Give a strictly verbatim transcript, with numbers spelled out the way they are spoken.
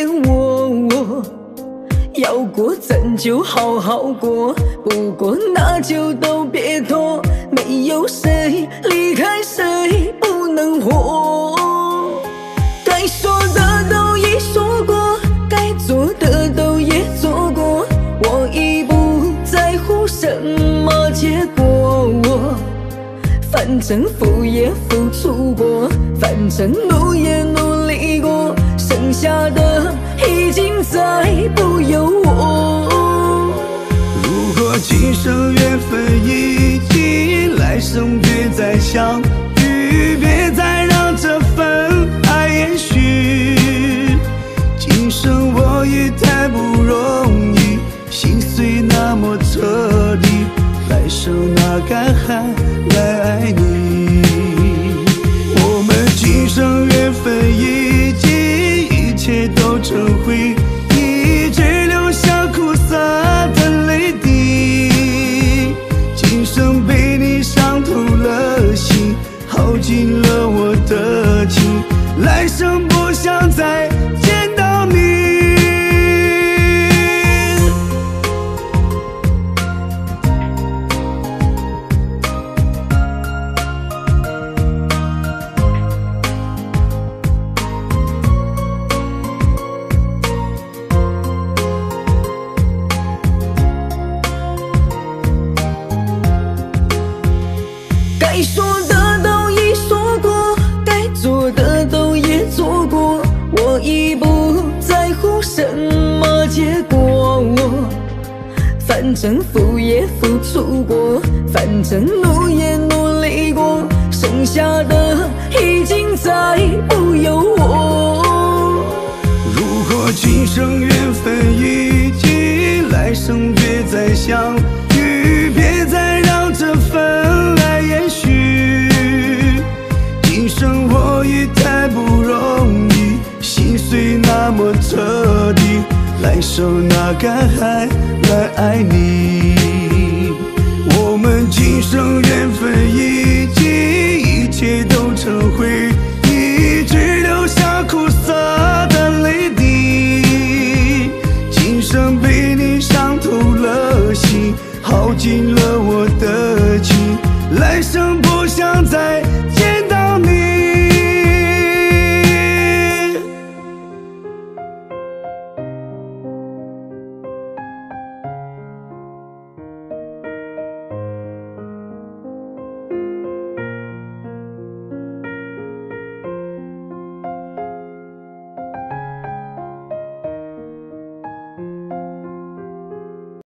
骗我，我要过咱就好好过，不过那就都别拖，没有谁离开谁不能活。该说的都已说过，该做的都也做过，我已不在乎什么结果，反正付也付出过，反正努也努力过，剩下的已经再不由我。 如果今生缘分已尽，来生别再相遇，别再让这份爱延续。今生我也太不容易，心碎那么彻底，来生哪敢还来爱你。我们今生缘分已尽，一切都成回忆，只留下苦涩的泪滴。今生被你伤透了心，耗尽了我的情，来生不想再见到你。 该说的都已说过，该做的都也做过，我已不在乎什么结果，反正付也付出过，反正努也努力过，剩下的已经再不由我。 如果今生缘分已尽，来生别再相遇，别再让这份爱延续。今生我也太不容易，心碎那么彻底，来生哪敢还来爱你。我们今生缘分已尽，